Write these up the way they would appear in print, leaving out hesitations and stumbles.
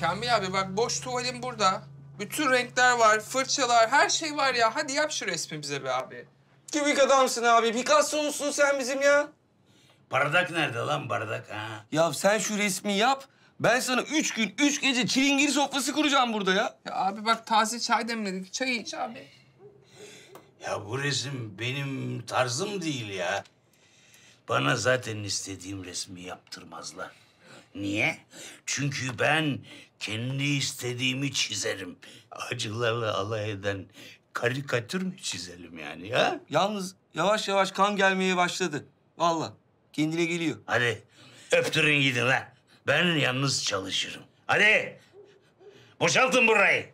Kamil abi bak boş tuvalim burada. Bütün renkler var, fırçalar, her şey var ya. Hadi yap şu resmi bize be abi. Kübik adamsın abi. Picasso musun sen bizim ya? Bardak nerede lan bardak ha? Ya sen şu resmi yap. Ben sana 3 gün, 3 gece çilingir sofrası kuracağım burada ya. Ya abi bak taze çay demledik. Çay iç abi. Ya bu resim benim tarzım değil ya. Bana zaten istediğim resmi yaptırmazlar. Niye? Çünkü ben kendi istediğimi çizerim. Acılarla alay eden karikatür mü çizelim yani ya? Yalnız yavaş yavaş kan gelmeye başladı. Vallahi kendine geliyor. Hadi öptürün gidin lan. Ben yalnız çalışırım. Hadi boşaltın burayı.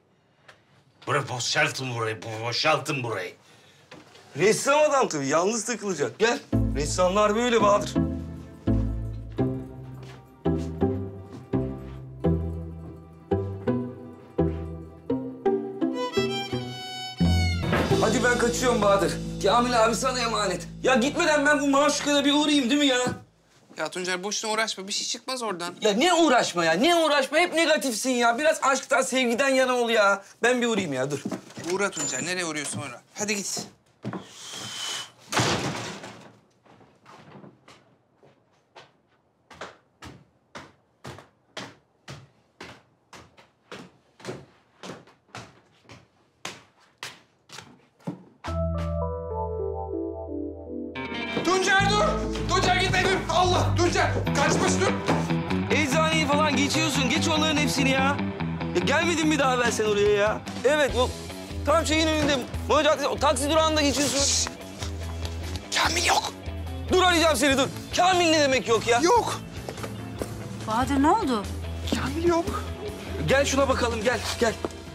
Boşaltın burayı. Ressam adam tabii. Yalnız takılacak. Gel. Ressamlar böyle Bahadır. Hadi ben kaçıyorum Bahadır. Kamil abi sana emanet. Ya gitmeden ben bu Maşuka'da bir uğrayayım değil mi ya? Ya Tuncer boşuna uğraşma. Bir şey çıkmaz oradan. Ya ne uğraşma ya, ne uğraşma? Hep negatifsin ya. Biraz aşktan, sevgiden yana ol ya. Ben bir uğrayayım ya, dur. Uğra Tuncer. Nereye uğruyorsun uğra. Hadi git. Tuncer dur! Tuncer gitme dur! Allah! Tuncer! Kaçmış dur! Eczaneyi falan geçiyorsun. Geç onların hepsini ya. Ya gelmedin mi daha ben sen oraya ya? Evet, bu tam şeyin önünde. Mola Caddesi, o taksi durağında geçiyorsun. Şişt. Kamil yok. Dur arayacağım seni, dur. Kamil ne demek yok ya? Yok. Bahadır ne oldu? Kamil yok. Gel şuna bakalım, gel, gel.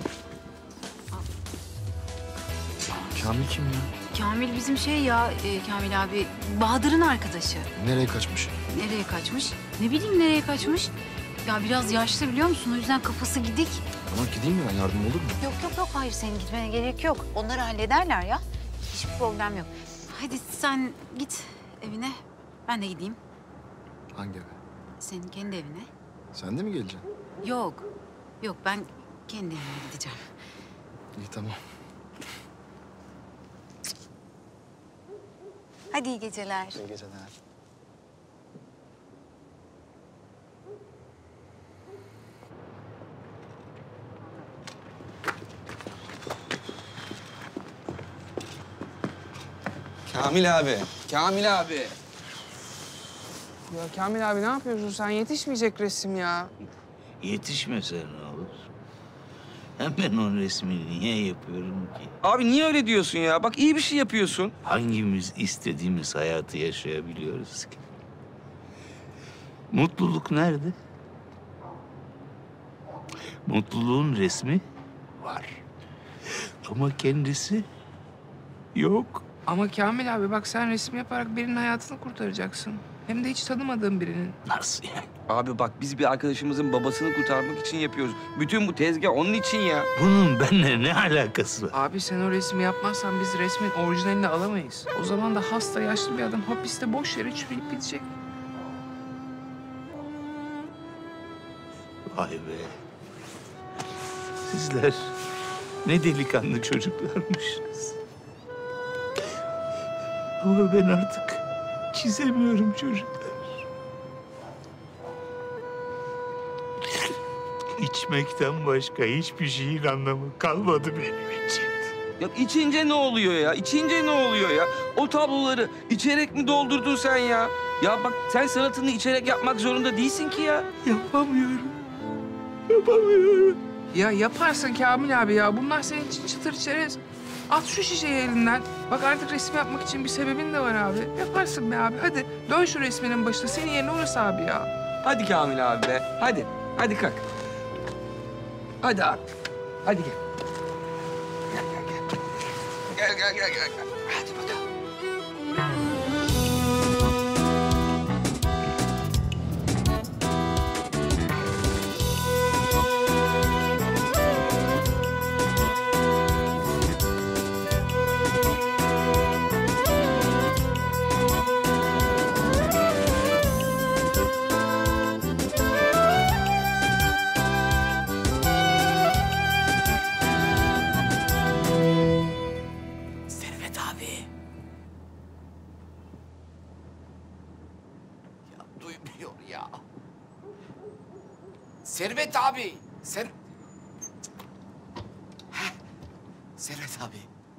Kamil kim ya? Kamil bizim şey ya Kamil abi. Bahadır'ın arkadaşı. Nereye kaçmış? Nereye kaçmış? Ne bileyim nereye kaçmış? Ya biraz yaşlı biliyor musun? O yüzden kafası gidik. Tamam gideyim mi ben? Yardım olur mu? Yok. Hayır senin gitmene gerek yok. Onları hallederler ya. Hiçbir problem yok. Hadi sen git evine. Ben de gideyim. Hangi eve? Senin kendi evine. Sen de mi geleceksin? Yok ben kendi evime gideceğim. İyi tamam. Hadi iyi geceler. İyi geceler. Kamil abi, Kamil abi. Ya Kamil abi ne yapıyorsun sen? Yetişmeyecek resim ya. Yetişmese ne olur? Hem ben o resmi niye yapıyorum ki? Abi niye öyle diyorsun ya? Bak iyi bir şey yapıyorsun. Hangimiz istediğimiz hayatı yaşayabiliyoruz ki? Mutluluk nerede? Mutluluğun resmi var. Ama kendisi yok. Ama Kamil abi bak sen resim yaparak birinin hayatını kurtaracaksın. Hem de hiç tanımadığın birinin. Nasıl yani? Abi bak biz bir arkadaşımızın babasını kurtarmak için yapıyoruz. Bütün bu tezgah onun için ya. Bunun benimle ne alakası var? Abi sen o resmi yapmazsan biz resmin orijinalini alamayız. O zaman da hasta yaşlı bir adam hapiste boş yere çürüyüp gidecek. Vay be. Sizler ne delikanlı çocuklarmışsınız. Ama ben artık çizemiyorum çocuklar. İçmekten başka hiçbir şeyin anlamı kalmadı benim için. Ya içince ne oluyor ya? İçince ne oluyor ya? O tabloları içerek mi doldurdun sen ya? Ya bak sen sanatını içerek yapmak zorunda değilsin ki ya. Yapamıyorum. Ya yaparsın Kamil abi ya. Bunlar senin için çıtır çerez. At şu şişeyi elinden. Bak artık resim yapmak için bir sebebin de var abi. Yaparsın be abi. Hadi dön şu resminin başına. Senin yerine orası abi ya. Hadi Kamil abi be. Hadi. Hadi kalk. Hadi abi. Hadi gel. Gel. Hadi bakalım. Servet abi. Servet abi.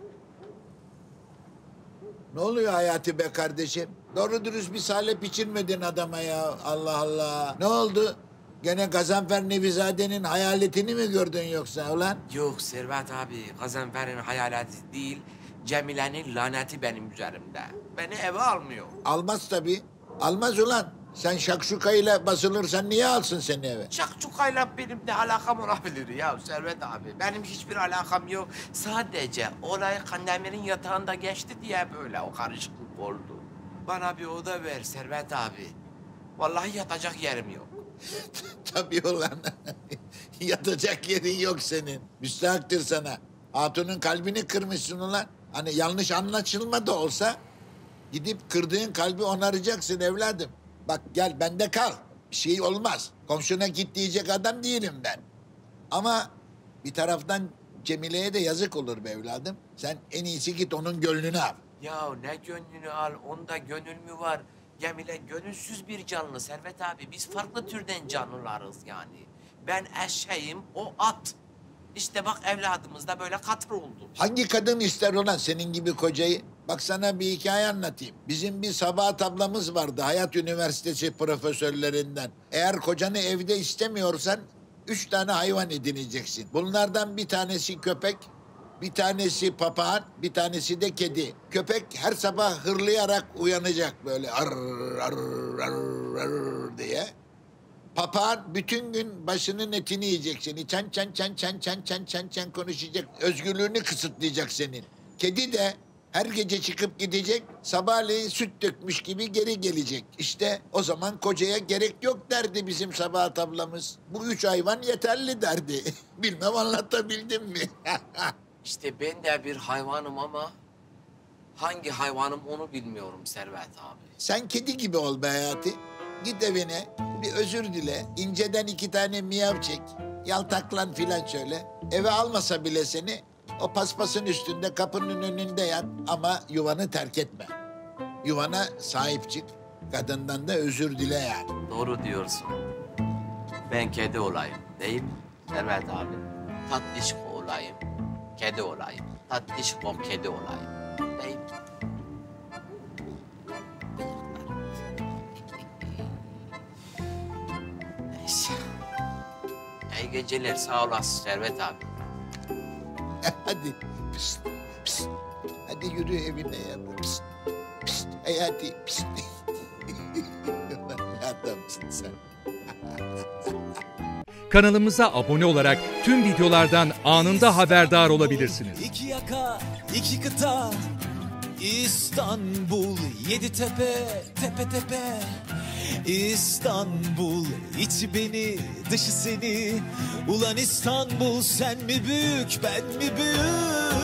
Ne oluyor Hayati be kardeşim? Doğru dürüst bir salep içirmedin adama ya. Allah Allah. Ne oldu? Gene Gazanfer Nevizade'nin hayaletini mi gördün yoksa ulan? Yok Servet abi, Gazanfer'in hayaleti değil, Cemile'nin laneti benim üzerimde. Beni eve almıyor. Almaz tabii. Almaz ulan. Sen şakşukayla basılırsan niye alsın seni eve? Şakçukayla benim ne alakam olabilir ya Servet abi? Benim hiçbir alakam yok. Sadece olay Kandemir'in yatağında geçti diye böyle o karışıklık oldu. Bana bir oda ver Servet abi. Vallahi yatacak yerim yok. Tabii ulan. Yatacak yerin yok senin. Müstahaktır sana. Hatunun kalbini kırmışsın ulan. Hani yanlış anlaşılma da olsa gidip kırdığın kalbi onaracaksın evladım. Bak gel bende kal. Bir şey olmaz. Komşuna git diyecek adam değilim ben. Ama bir taraftan Cemile'ye de yazık olur be evladım. Sen en iyisi git onun gönlünü al. Ya ne gönlünü al, onda gönül mü var? Cemile gönülsüz bir canlı Servet abi. Biz farklı türden canlılarız yani. Ben eşeğim, o at. İşte bak evladımız da böyle katır oldu. Hangi kadın ister ulan senin gibi kocayı? Bak sana bir hikaye anlatayım. Bizim bir Sabahat ablamız vardı Hayat Üniversitesi profesörlerinden. Eğer kocanı evde istemiyorsan 3 tane hayvan edineceksin. Bunlardan bir tanesi köpek, bir tanesi papağan, bir tanesi de kedi. Köpek her sabah hırlayarak uyanacak böyle ar ar ar ar diye. Papağan bütün gün başının etini yiyecek seni. Çan çan çan çan çan çan çan çan konuşacak. Özgürlüğünü kısıtlayacak senin. Kedi de her gece çıkıp gidecek. Sabahleyin süt dökmüş gibi geri gelecek. İşte o zaman kocaya gerek yok derdi bizim Sabahat ablamız. Bu 3 hayvan yeterli derdi. Bilmem anlatabildim mi? İşte ben de bir hayvanım ama hangi hayvanım onu bilmiyorum Servet abi. Sen kedi gibi ol be Hayati. Git evine bir özür dile. İnceden 2 tane miyav çek. Yaltaklan filan şöyle. Eve almasa bile seni o paspasın üstünde kapının önünde yat. Ama yuvanı terk etme. Yuvana sahip çık. Kadından da özür dile yani. Doğru diyorsun. Ben kedi olayım değil mi Servet abi? Tatlışko olayım, kedi olayım. Tatlışko kedi olayım değil mi? Neyse. İyi geceler, sağ olasın Servet abi. Hadi. Pişt, pişt. Hadi yürü evine ya. Pişt, pişt. Hayati. Pişt. Adamsın sen. Kanalımıza abone olarak tüm videolardan anında haberdar olabilirsiniz. İki yaka, iki kıta, İstanbul, 7 tepe, tepe tepe. İstanbul, içi beni, dışı seni. Ulan İstanbul, sen mi büyük, ben mi büyük?